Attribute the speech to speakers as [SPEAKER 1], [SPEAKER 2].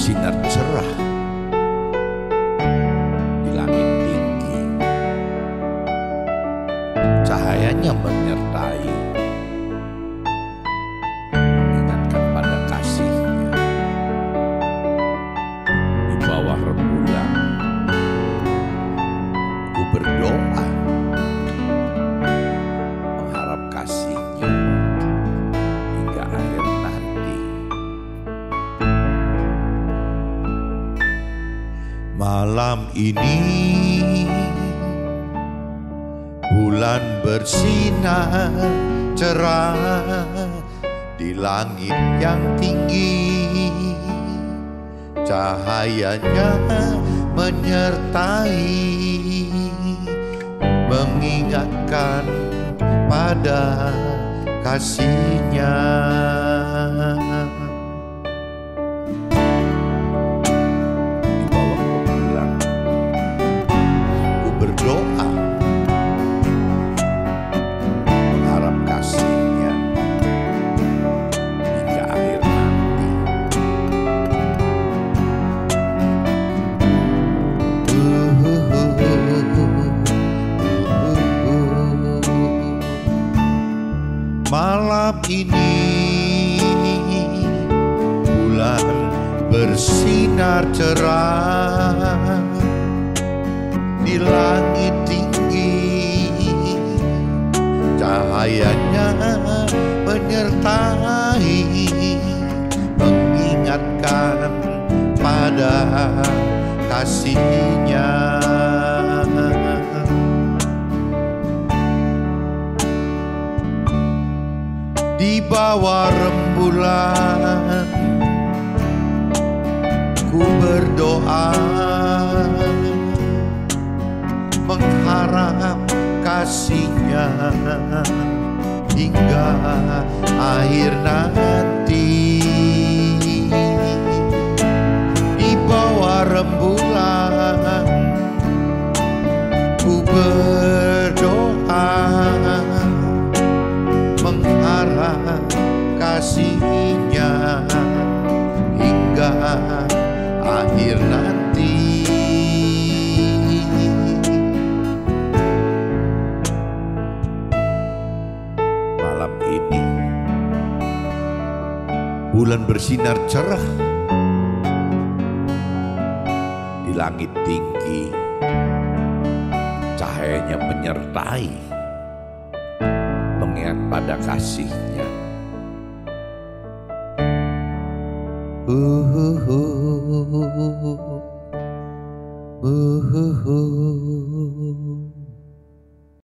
[SPEAKER 1] bersinar cerah di langit tinggi. Cahayanya menyertai, mengingatkan pada kasihnya. Di bawah rembulan, ku berdoa, mengharap kasihnya hingga akhir nanti. Malam ini bulan bersinar cerah di langit yang tinggi. Cahayanya menyertai, mengingatkan pada kasihnya. Di bawah rembulan, ku berdoa, mengharap kasihnya hingga akhir nanti. Malam ini bulan bersinar cerah di langit tinggi. Cahayanya menyertai, mengingatkan pada kasihnya. Di bawah rembulan, ku berdoa, mengharap kasihnya hingga akhir nanti. Di bawah rembulan, ku berdoa, mengharap kasihnya hingga akhir nanti. Malam ini bulan bersinar cerah di langit tinggi. Cahayanya menyertai, mengingat pada kasihnya.